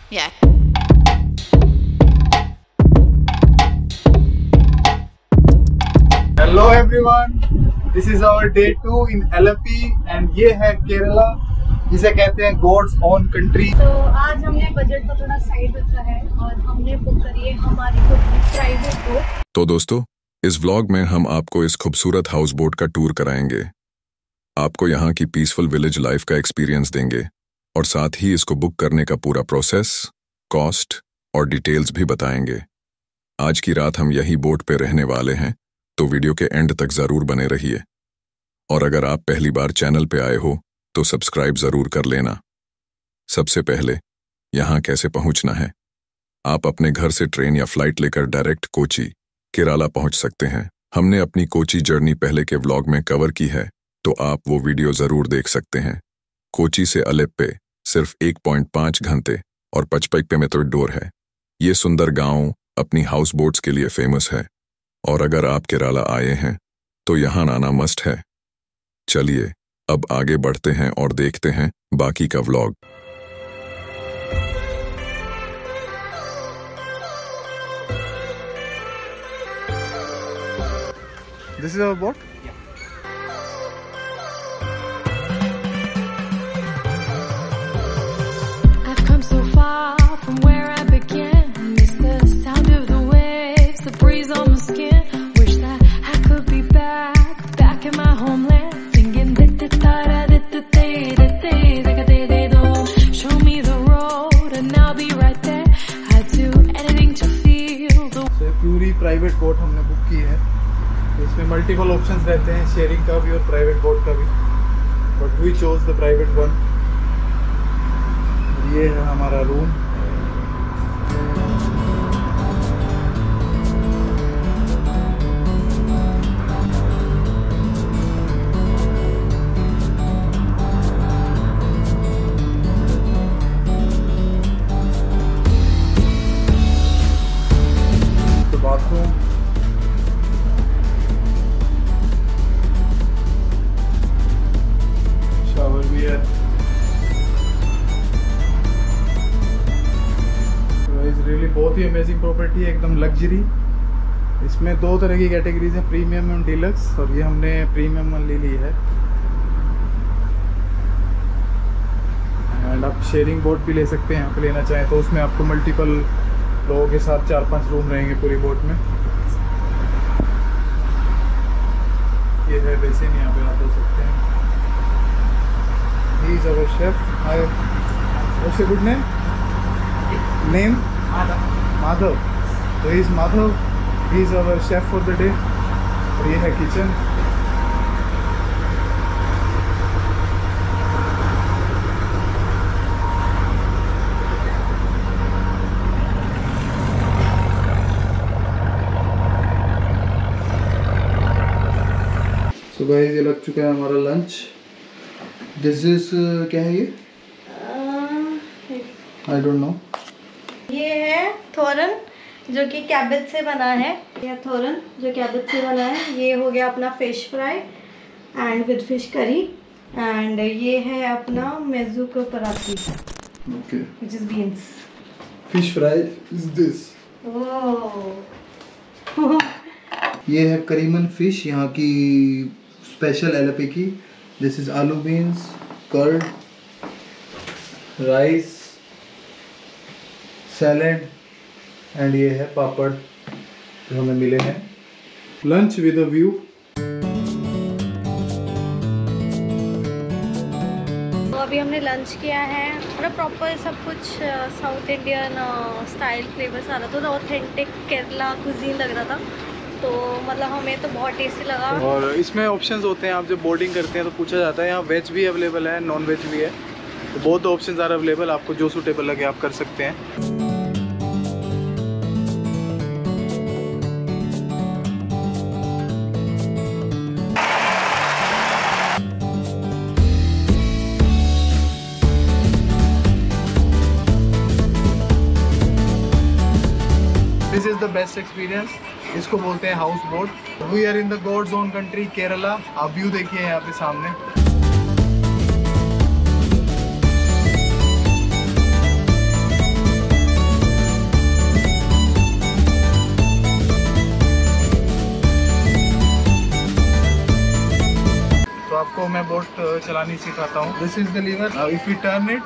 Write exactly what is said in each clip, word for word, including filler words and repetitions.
Yeah. Hello everyone, this is our day two in L P and ये है केरला जिसे कहते हैं God's own country। तो आज हमने बजट को थोड़ा साइड रखा है और हमने बुक करी है हमारी खुद की प्राइवेट बोट। तो दोस्तों, इस व्लॉग में हम आपको इस खूबसूरत हाउस बोट का टूर कराएंगे, आपको यहाँ की पीसफुल विलेज लाइफ का एक्सपीरियंस देंगे और साथ ही इसको बुक करने का पूरा प्रोसेस, कॉस्ट और डिटेल्स भी बताएंगे। आज की रात हम यही बोट पे रहने वाले हैं, तो वीडियो के एंड तक जरूर बने रहिए। और अगर आप पहली बार चैनल पे आए हो तो सब्सक्राइब जरूर कर लेना। सबसे पहले यहाँ कैसे पहुँचना है। आप अपने घर से ट्रेन या फ्लाइट लेकर डायरेक्ट कोची, केरला पहुँच सकते हैं। हमने अपनी कोची जर्नी पहले के व्लॉग में कवर की है, तो आप वो वीडियो जरूर देख सकते हैं। कोची से अलेप्पे सिर्फ एक पॉइंट पाँच घंटे और पचपन मेथड डोर है। ये सुंदर गांव अपनी हाउस बोट्स के लिए फेमस है और अगर आप केरला आए हैं तो यहाँ आना मस्ट है। चलिए अब आगे बढ़ते हैं और देखते हैं बाकी का vlog. This is our boat? I've come so far from where I began. Miss the sound of the waves, the breeze on my skin. Wish that I could be back, back in my homeland, singing da da da da da da da da da da da. Show me the road and I'll be right there. I do anything to feel the. So पूरी private boat हमने book की है। इसमें multiple options रहते हैं, sharing का भी और प्राइवेट बोट का भी, but we chose the private one. ये है हमारा रूम। तो बाथरूम, शावर भी है। रियली बहुत ही अमेजिंग प्रॉपर्टी है, एकदम लग्जरी। इसमें दो तरह की कैटेगरीज हैं, प्रीमियम और डीलक्स, और ये हमने प्रीमियम ले ली है। एंड आप शेयरिंग बोट भी ले सकते हैं, आप लेना चाहें तो। उसमें आपको मल्टीपल लोगों के साथ चार पांच रूम रहेंगे पूरी बोट में। ये है बेसिन, यहाँ पे आप धो सकते हैं। He is our chef. Hi, what's your good name? Name Madhav. तो is Madhav, he is our chef for the day. और ये है किचन। सो गाइस, ये लग चुका है हमारा लंच। दिस इज क्या है ये? I don't know. ये है थोरन जो कि कैबेज से बना है। ये थोरन जो कैबेज से बना है। ये हो गया अपना fish fry and with fish curry. And ये है अपना मेजुको पराठी, okay, which is beans. Fish fry is this. Oh, ये है करीमन फिश, यहाँ की स्पेशल एलपी की। This is aloo beans, curd, rice, salad and ये है पापड़ जो हमें मिले हैं। Lunch with a view. तो अभी हमने लंच किया है। मतलब प्रॉपर सब कुछ साउथ इंडियन स्टाइल फ्लेवर्स आ रहा था, ऑथेंटिक केरला कुजीन लग रहा था। तो मतलब हमें तो बहुत टेस्टी लगा। और इसमें ऑप्शंस होते हैं, आप जब बोर्डिंग करते हैं तो पूछा जाता है, यहाँ वेज भी अवेलेबल है, नॉन वेज भी है। तो बहुत ऑप्शंस आर अवेलेबल, आपको जो सूटेबल लगे आप कर सकते हैं। This is the best experience. इसको बोलते हैं houseboat. We are in the God's own country Kerala. आप व्यू देखिए यहाँ पे सामने। आपको मैं बोट चलानी सिखाता हूँ। This is the lever, now if you turn it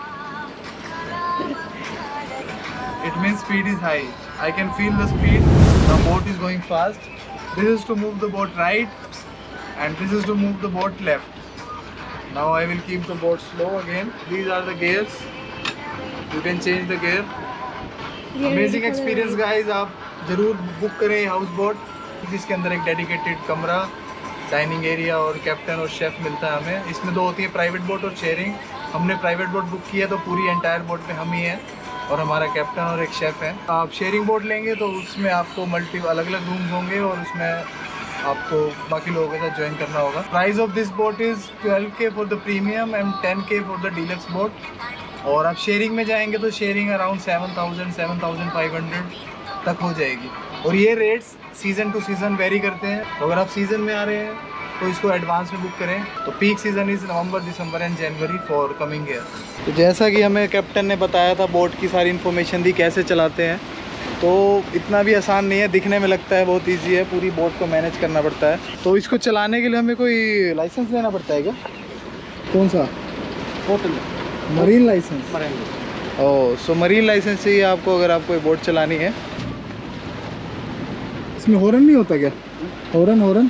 it means speed is high. I can feel the speed, the boat is going fast. This is to move the boat right and this is to move the boat left. Now I will keep the boat slow again. These are the gears, you can change the gear. Amazing experience guys, आप ज़रूर book करें house boat, जिसके अंदर एक dedicated कमरा, dining area और captain और chef मिलता है हमें। इसमें दो होती है, प्राइवेट बोट और शेयरिंग। हमने प्राइवेट बोट बुक की है तो पूरी एंटायर बोट पे हम ही हैं और हमारा कैप्टन और एक शेफ़ है। आप शेयरिंग बोट लेंगे तो उसमें आपको मल्टी अलग अलग रूम्स होंगे और उसमें आपको बाकी लोगों के साथ ज्वाइन करना होगा। Price of this boat is twelve K for the premium and ten K for the deluxe boat. और आप शेयरिंग में जाएंगे तो sharing around seven thousand seven thousand five hundred तक हो जाएगी। और ये rates season to season vary करते हैं, तो अगर आप सीज़न में आ रहे हैं तो इसको एडवांस में बुक करें। तो peak season is November, December and January for coming year. तो जैसा कि हमें कैप्टन ने बताया था, बोट की सारी इन्फॉर्मेशन दी कैसे चलाते हैं, तो इतना भी आसान नहीं है, दिखने में लगता है बहुत इजी है, पूरी बोट को मैनेज करना पड़ता है। तो इसको चलाने के लिए हमें कोई लाइसेंस लेना पड़ता है क्या? कौन सा? Hotel marine licence. Oh, so marine licence चाहिए आपको अगर आपको बोट चलानी है। इसमें हॉर्न नहीं होता क्या? हॉर्न हॉर्न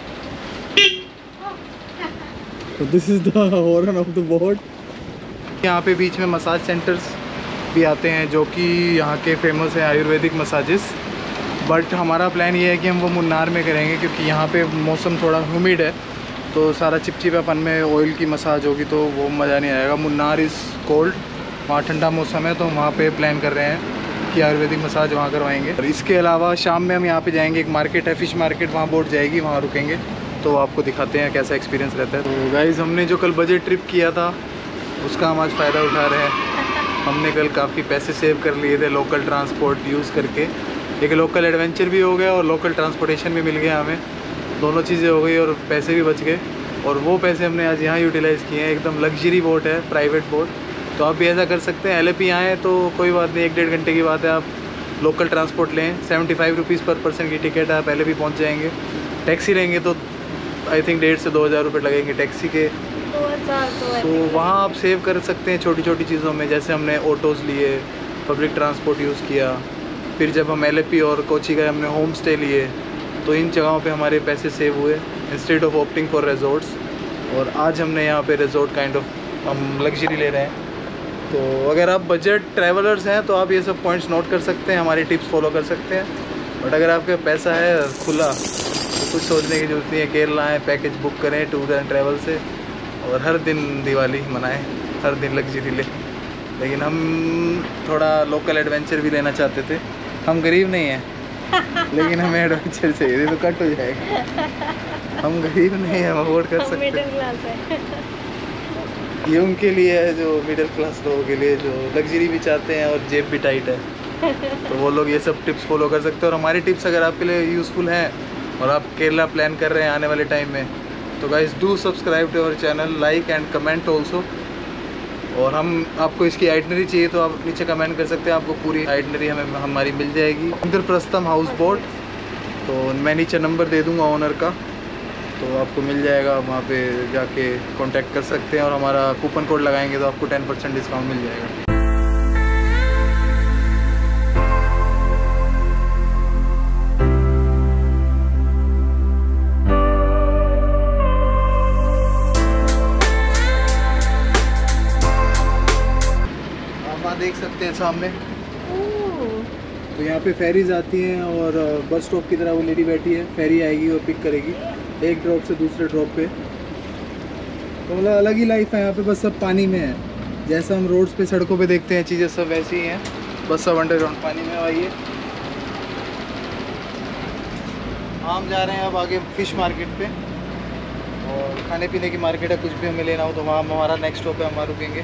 तो this is the horn of the boat. यहाँ पे बीच में मसाज सेंटर्स भी आते हैं जो कि यहाँ के फेमस हैं, आयुर्वेदिक मसाजेस। बट हमारा प्लान ये है कि हम वो मुन्नार में करेंगे, क्योंकि यहाँ पे मौसम थोड़ा ह्यूमिड है, तो सारा चिपचिपापन में ऑयल की मसाज होगी तो वो मज़ा नहीं आएगा। मुन्नार इज़ कोल्ड, वहाँ ठंडा मौसम है, तो वहाँ पे प्लान कर रहे हैं कि आयुर्वेदिक मसाज वहाँ करवाएंगे। और इसके अलावा शाम में हम यहाँ पे जाएंगे, एक मार्केट है फ़िश मार्केट, वहाँ बोट जाएगी, वहाँ रुकेंगे, तो आपको दिखाते हैं कैसा एक्सपीरियंस रहता है। तो गाइज़, हमने जो कल बजट ट्रिप किया था उसका हम आज फ़ायदा उठा रहे हैं। हमने कल काफ़ी पैसे सेव कर लिए थे लोकल ट्रांसपोर्ट यूज़ करके। एक लोकल एडवेंचर भी हो गया और लोकल ट्रांसपोर्टेशन भी मिल गया हमें, दोनों चीज़ें हो गई और पैसे भी बच गए। और वो पैसे हमने आज यहाँ यूटिलाइज़ किए हैं। एकदम लग्जरी बोट है, प्राइवेट बोट, तो आप भी ऐसा कर सकते हैं। एल ए पी आएँ तो कोई बात नहीं, एक डेढ़ घंटे की बात है, आप लोकल ट्रांसपोर्ट लें, seventy five rupees per person की टिकट है, आप एल ए पी पहुँच जाएंगे। टैक्सी लेंगे तो आई थिंक डेढ़ से दो हज़ार रुपये लगेंगे टैक्सी के। तो वहाँ आप सेव कर सकते हैं छोटी छोटी चीज़ों में, जैसे हमने ऑटोज़ लिए, पब्लिक ट्रांसपोर्ट यूज़ किया, फिर जब हम एल ए पी और कोची गए हमने होम स्टे लिए, तो इन जगहों पे हमारे पैसे सेव हुए instead of opting for resorts. और आज हमने यहाँ पे रिजॉर्ट काइंड ऑफ हम लग्जरी ले रहे हैं। तो अगर आप बजट ट्रैवलर्स हैं तो आप ये सब पॉइंट्स नोट कर सकते हैं, हमारी टिप्स फॉलो कर सकते हैं। बट अगर आपके पैसा है खुला तो कुछ सोचने की जरूरत नहीं है, केरला आए, पैकेज बुक करें टूर एंड ट्रैवल से और हर दिन दिवाली मनाएं, हर दिन लग्जरी ले। लेकिन हम थोड़ा लोकल एडवेंचर भी लेना चाहते थे, हम गरीब नहीं हैं लेकिन हमें एडवेंचर चाहिए, तो कट हो जाएगा। हम गरीब नहीं हैं, हम अफोर्ड कर सकते हैं। मिडिल क्लास है। ये उनके लिए है जो मिडिल क्लास लोगों के लिए, जो लग्जरी भी चाहते हैं और जेब भी टाइट है, तो वो लोग ये सब टिप्स फॉलो कर सकते हैं। और हमारी टिप्स अगर आपके लिए यूज़फुल हैं और आप केरला प्लान कर रहे हैं आने वाले टाइम में, तो guys do subscribe to our channel, like and comment also. और हम आपको इसकी आइटनरी चाहिए तो आप नीचे कमेंट कर सकते हैं, आपको पूरी आइटनरी हमें हमारी मिल जाएगी। इंद्रप्रस्थम हाउस बोट, तो मैं नीचे नंबर दे दूंगा ओनर का, तो आपको मिल जाएगा, वहाँ पे जाके कांटेक्ट कर सकते हैं। और हमारा कूपन कोड लगाएंगे तो आपको टेन परसेंट डिस्काउंट मिल जाएगा। देख सकते हैं सामने, तो यहाँ पे फेरीज आती हैं और बस स्टॉप की तरह वो लेडी बैठी है, फेरी आएगी और पिक करेगी एक ड्रॉप से दूसरे ड्रॉप पे। तो मतलब अलग ही लाइफ है यहाँ पे, बस सब पानी में है। जैसा हम रोड्स पे सड़कों पे देखते हैं चीज़ें सब वैसी ही हैं, बस सब अंडरग्राउंड पानी में। आइए, हम जा रहे हैं अब आगे फ़िश मार्केट पे, और खाने पीने की मार्केट है, कुछ भी हमें लेना हो तो वहाँ हमारा नेक्स्ट स्टॉप है, हम वहाँ रुकेंगे।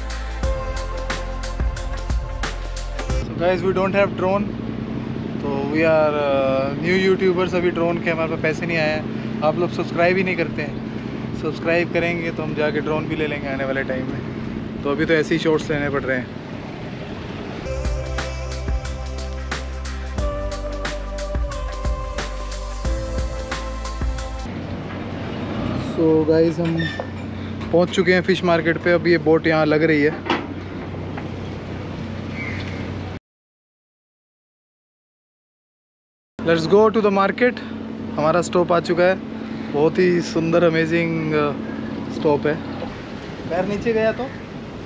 Guys we don't have drone, तो वी आर न्यू यूट्यूबर्स, अभी ड्रोन के हमारे पास पैसे नहीं आए हैं। आप लोग सब्सक्राइब ही नहीं करते हैं, सब्सक्राइब करेंगे तो हम जाके ड्रोन भी ले लेंगे आने वाले टाइम में। तो अभी तो ऐसे ही शॉट्स लेने पड़ रहे हैं। सो so गाइस हम पहुंच चुके हैं फ़िश मार्केट पे। अब ये बोट यहाँ लग रही है। Let's go to the market. हमारा स्टॉप आ चुका है, बहुत ही सुंदर अमेजिंग स्टॉप है। पैर नीचे गया तो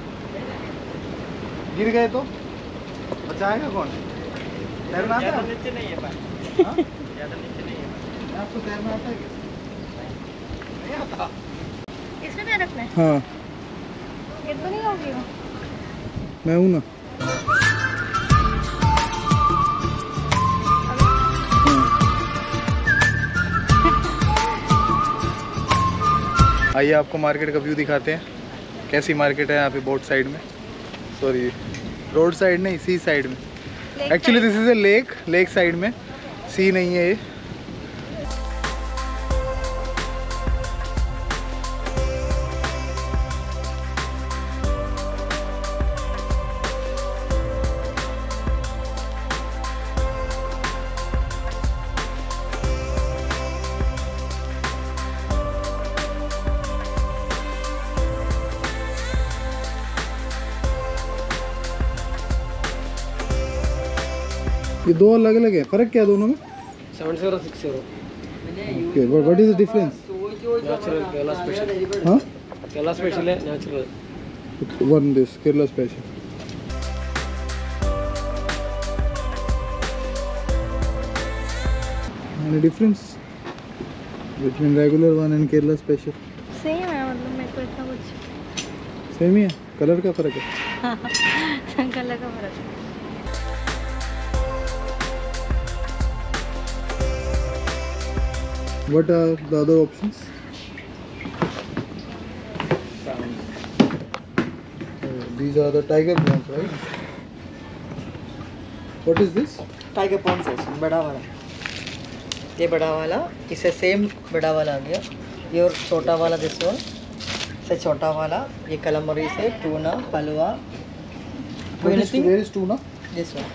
गिर गए तो बचाएगा कौन? तैरना आता है? नीचे नहीं है पैर। हाँ? ज़्यादा नीचे नहीं है। आपको तैरना आता है क्या? नहीं आता। इसमें पैर रखना है? हाँ। ये तो नहीं होगी वो। मैं हूँ ना। आइए आपको मार्केट का व्यू दिखाते हैं। कैसी मार्केट है यहाँ पे बोट साइड में, सॉरी रोड साइड नहीं, सी साइड में। Actually this is a lake, lake side में, सी नहीं है ये। ये दो अलग अलग है, फर्क क्या है दोनों में? Seven zero six zero. Okay, what is the difference? Natural Kerala special. हाँ, केरला स्पेशल है natural. One this Kerala special. Any difference between regular one and Kerala special? Same है, मतलब मेरे को इतना कुछ सेम ही है, कलर का फर्क है। कलर का फर्क है। What are the other options? Oh, these are the tiger prawns, right? What is this? Tiger prawns है बड़ा वाला। ये बड़ा वाला, इसे सेम बड़ा वाला आ गया। ये और छोटा वाला दिस वन से छोटा वाला। ये कलमरी से टूना पलवा। What is, where is tuna? This one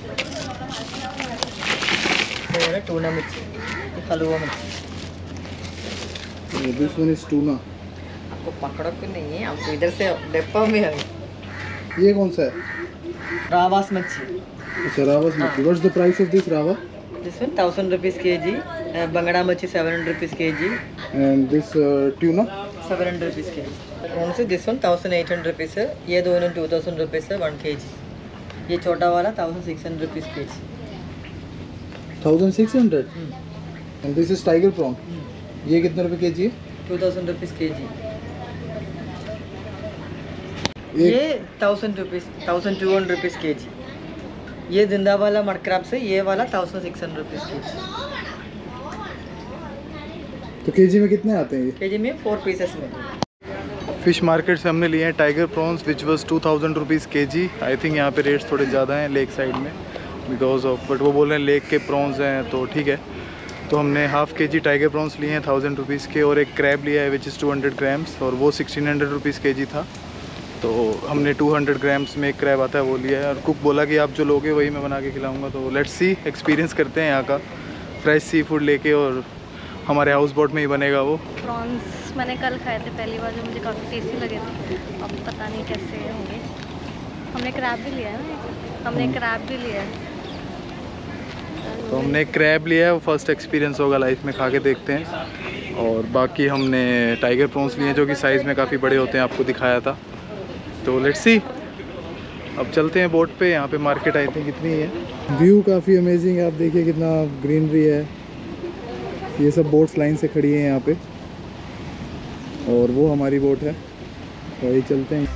ये टूना मिर्ची, ये हलवा मिर्ची। Oh, this one is tuna. आपको पकड़ो को नहीं है, आपको इधर से डिब्बा में है। ये कौन सा है? रावास मच्छी। अच्छा, रावस मच्छी। What's the price of this rava? This one thousand rupees K G. बंगड़ा मच्छी seven hundred rupees K G. And this uh, tuna? Seven hundred rupees K G. कौन से this one thousand eight hundred rupees है। ये दोनों two thousand rupees है one K G. ये छोटा वाला thousand six hundred rupees K ji. Thousand six hundred. And this is tiger prawn. ये कितने रुपए के जी है? To thousand rupees K G. एक- ये thousand rupees thousand two hundred rupees K G. ये जिंदा वाला मड क्रैब से ये वाला thousand six hundred rupees K जी। तो केजी में कितने आते हैं ये? के जी में फोर पीसेस में। फ़िश मार्केट से हमने लिए हैं tiger prawns which was two thousand rupees K G. I think यहाँ पे रेट्स थोड़े ज़्यादा हैं लेक साइड में बिकॉज ऑफ, बट वो बोल रहे हैं लेक के प्रॉन्स हैं तो ठीक है। तो हमने हाफ़ के जी टाइगर प्रॉन्स लिए हैं थाउजेंड रुपीज़ के, और एक क्रैब लिया है which is two hundred grams, और वो सिक्सटीन हंड्रेड रुपीज़ के जी था। तो हमने टू हंड्रेड ग्राम्स में एक क्रैब आता है वो लिया है, और कुक बोला कि आप जो लोगे वही मैं बना के खिलाऊँगा। तो लेट्स सी, एक्सपीरियंस करते हैं यहाँ का फ्रेश सी फूड लेके, और हमारे हाउस बोट में ही बनेगा वो। प्रॉन्स मैंने कल खाए थे पहली बार, जो मुझे काफ़ी टेस्टी लगे थे। अब पता नहीं कैसे होंगे। हमने क्रैब भी लिया है ना, हमने क्रैब भी लिया है। तो हमने एक क्रैब लिया है, वो फर्स्ट एक्सपीरियंस होगा लाइफ में, खा के देखते हैं। और बाकी हमने टाइगर प्रॉन्स लिए हैं जो कि साइज़ में काफ़ी बड़े होते हैं, आपको दिखाया था। तो लेट्स सी, अब चलते हैं बोट पे। यहाँ पे मार्केट आई थिंक कितनी है। व्यू काफ़ी अमेजिंग है, आप देखिए कितना ग्रीनरी है। ये सब बोट्स लाइन से खड़ी हैं यहाँ पे, और वो हमारी बोट है, तो वही चलते हैं।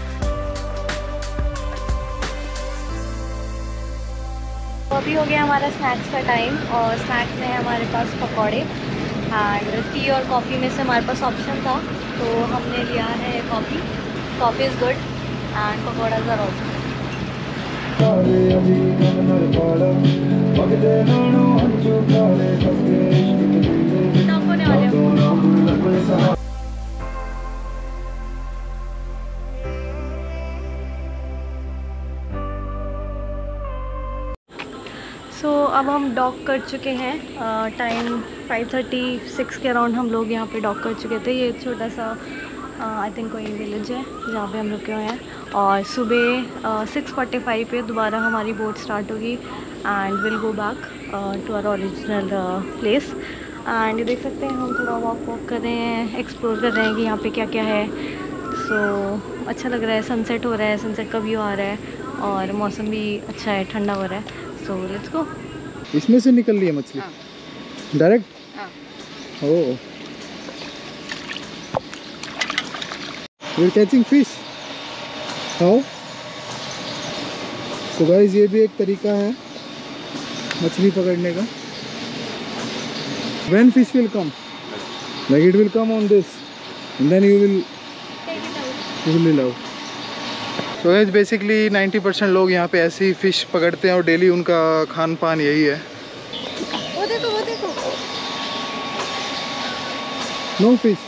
तो अभी हो गया हमारा स्नैक्स का टाइम, और स्नैक्स में है हमारे पास पकौड़े एंड टी और कॉफ़ी में से हमारे पास ऑप्शन था, तो हमने लिया है coffee. Coffee is good and pakoras are also. So so, अब हम डॉक कर चुके हैं। टाइम फाइव थर्टी सिक्स के अराउंड हम लोग यहाँ पे डॉक कर चुके थे। ये छोटा सा आई थिंक कोई विलेज है जहाँ पे हम रुके हुए हैं। और सुबह सिक्स फोर्टी फाइव पे दोबारा हमारी बोट स्टार्ट होगी and will go back to our original place. And ये देख सकते हैं हम थोड़ा वॉक वॉक कर रहे हैं, एक्सप्लोर कर रहे हैं कि यहाँ पे क्या क्या है। सो so, अच्छा लग रहा है, सनसेट हो रहा है, सनसेट का व्यू आ रहा है और मौसम भी अच्छा है, ठंडा हो रहा है। So let's go. इसमें से निकल रही है मछली direct? Oh, you are catching fish? How? So guys, ये भी एक तरीका है मछली पकड़ने का। When fish will come? Like it will come on this and then you will you will love. So guys, basically ninety percent लोग यहाँ पे ऐसी ही फिश पकड़ते हैं और डेली उनका खान पान यही है। वो देखो वो देखो No fish.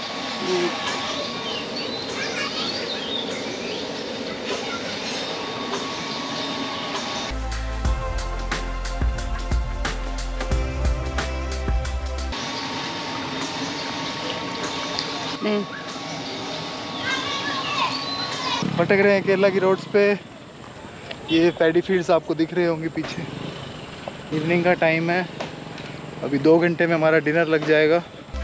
भटक रहे हैं केरला की रोड्स पे। ये पैडी फील्ड्स आपको दिख रहे होंगे पीछे। इवनिंग का टाइम है, अभी दो घंटे में हमारा डिनर लग जाएगा।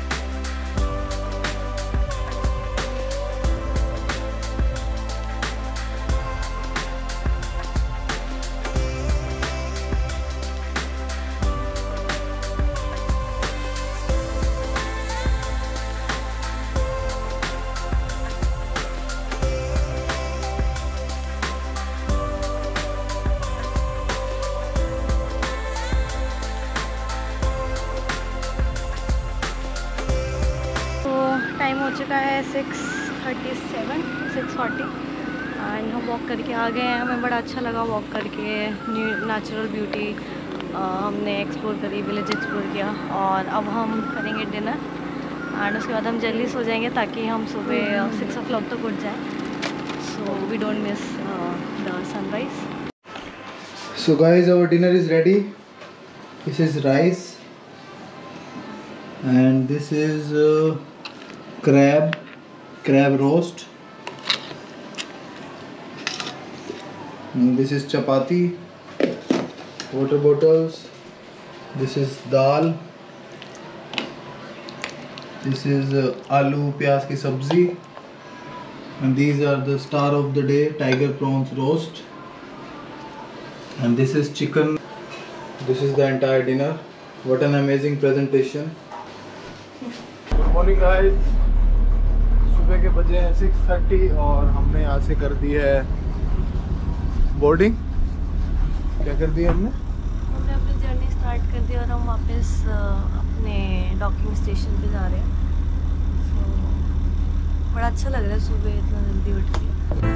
टाइम हो चुका है six thirty seven six forty and हम वॉक करके आ गए हैं। हमें बड़ा अच्छा लगा वॉक करके, न्यू नेचुरल ब्यूटी हमने एक्सप्लोर करी, विलेज एक्सप्लोर किया। और अब हम करेंगे डिनर एंड उसके बाद हम जल्दी सो जाएंगे ताकि हम सुबह सिक्स ओ क्लॉक तक उठ जाएँ, so we don't miss the sunrise. So guys, our dinner is ready. This is rice and this is uh, crab crab roast, and this is chapati, water bottles, this is dal, this is uh, aloo pyaz ki sabzi, and these are the star of the day, tiger prawns roast, and this is chicken. This is the entire dinner. What an amazing presentation. Good morning guys. सुबह के बजे हैं six thirty और हमने यहाँ से कर दी है बोर्डिंग। क्या कर दी हमने? हमने अपनी जर्नी स्टार्ट कर दी और हम वापस अपने डॉकिंग स्टेशन पे जा रहे हैं। so, बड़ा अच्छा लग रहा है सुबह इतना जल्दी उठ के।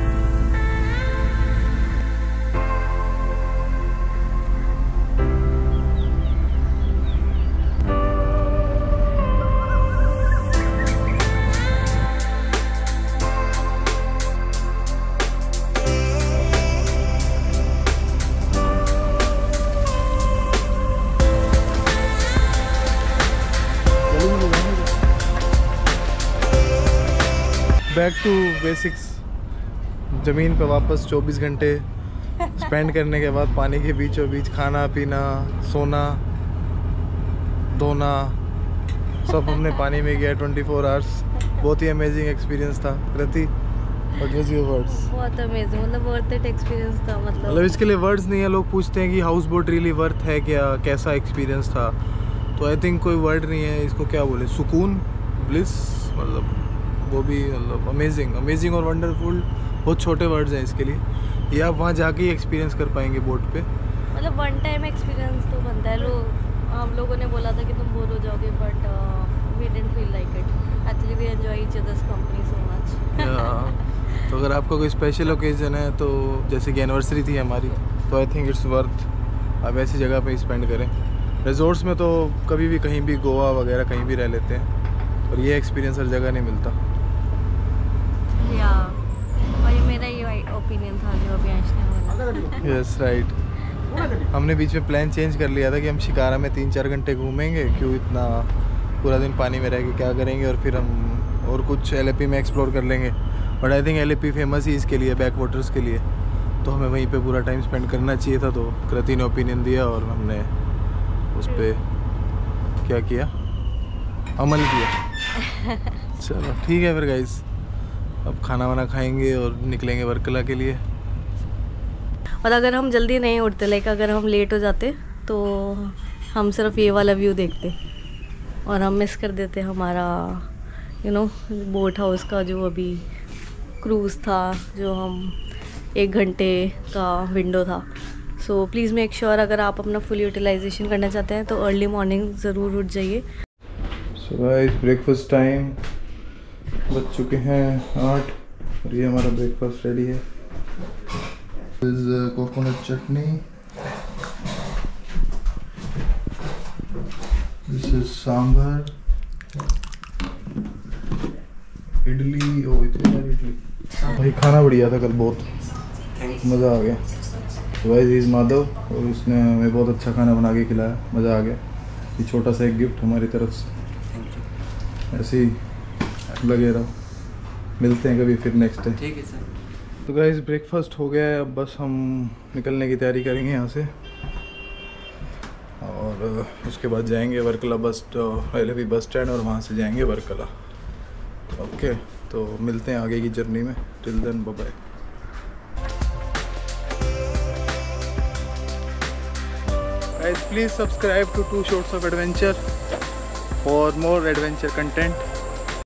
Back to basics. ज़मीन पे वापस चौबीस घंटे स्पेंड करने के बाद पानी के बीचों बीच खाना पीना सोना धोना सब हमने पानी में किया ट्वेंटी फोर आवर्स। बहुत ही अमेजिंग एक्सपीरियंस था। Rati, what was your words? बहुत अमेजिंग, मतलब वर्थ इट एक्सपीरियंस था। मतलब मतलब इसके लिए वर्ड्स नहीं है। लोग पूछते हैं कि हाउस बोट रियली वर्थ है क्या, कैसा एक्सपीरियंस था? तो आई थिंक कोई वर्ड नहीं है इसको, क्या बोले, सुकून, ब्लिस, मतलब वो भी मतलब अमेजिंग अमेजिंग और वंडरफुल। बहुत छोटे वर्ड्स हैं इसके लिए। ये आप वहाँ जाके ही एक्सपीरियंस कर पाएंगे बोट पे। मतलब वन टाइम एक्सपीरियंस तो बनता है। लोग हम लोगों ने बोला था कि तुम बोर हो जाओगे, but we didn't feel like it. Actually we enjoy each others company so much. तो अगर आपका कोई स्पेशल ओकेज़न है तो जैसे कि एनिवर्सरी थी हमारी, तो आई थिंक इट्स वर्थ आप ऐसी जगह पे स्पेंड करें। रिजॉर्ट्स में तो कभी भी कहीं भी गोवा वगैरह कहीं भी रह लेते हैं, और ये एक्सपीरियंस हर जगह नहीं मिलता। या और ये मेरा ये ओपिनियन था जो अभी अंश ने बोला। Yes right. हमने बीच में प्लान चेंज कर लिया था कि हम शिकारा में तीन चार घंटे घूमेंगे, क्यों इतना पूरा दिन पानी में रह के क्या करेंगे, और फिर हम और कुछ एल ए पी में एक्सप्लोर कर लेंगे। But I think L A P famous ही इसके लिए, बैक वाटर्स के लिए, तो हमें वहीं पे पूरा टाइम स्पेंड करना चाहिए था। तो कृति ने ओपिनियन दिया और हमने उस पर क्या किया, अमल किया। चलो ठीक है फिर गाइस, अब खाना वाना खाएंगे और निकलेंगे वर्कला के लिए। और अगर हम जल्दी नहीं उठते, लाइक अगर हम लेट हो जाते तो हम सिर्फ ये वाला व्यू देखते और हम मिस कर देते हमारा यू नो बोट हाउस का जो अभी क्रूज़ था, जो हम एक घंटे का विंडो था। सो प्लीज़ मेक श्योर अगर आप अपना फुल यूटिलाइजेशन करना चाहते हैं तो अर्ली मॉर्निंग ज़रूर उठ जाइए। सो गाइस ब्रेकफास्ट टाइम, बज चुके हैं आठ और ये हमारा ब्रेकफास्ट रेडी है। Is coconut chutney, this is sambar, idli. Oh इतनी सारी इडली, भाई खाना बढ़िया था कल, बहुत मज़ा आ गया। वाइज इज माधव और उसने हमें बहुत अच्छा खाना बना के खिलाया, मज़ा आ गया। ये छोटा सा एक गिफ्ट हमारी तरफ से, ऐसे ही लगे रहो। मिलते हैं कभी फिर नेक्स्ट टाइम। ठीक है सर। तो गाइस ब्रेकफास्ट हो गया है, अब बस हम निकलने की तैयारी करेंगे यहाँ से, और उसके बाद जाएंगे वर्कला बस एल बस स्टैंड और वहाँ से जाएंगे वर्कला। ओके, तो मिलते हैं आगे की जर्नी में। Till then bye bye. Guys, please subscribe to Two Shorts of Adventure for more adventure content.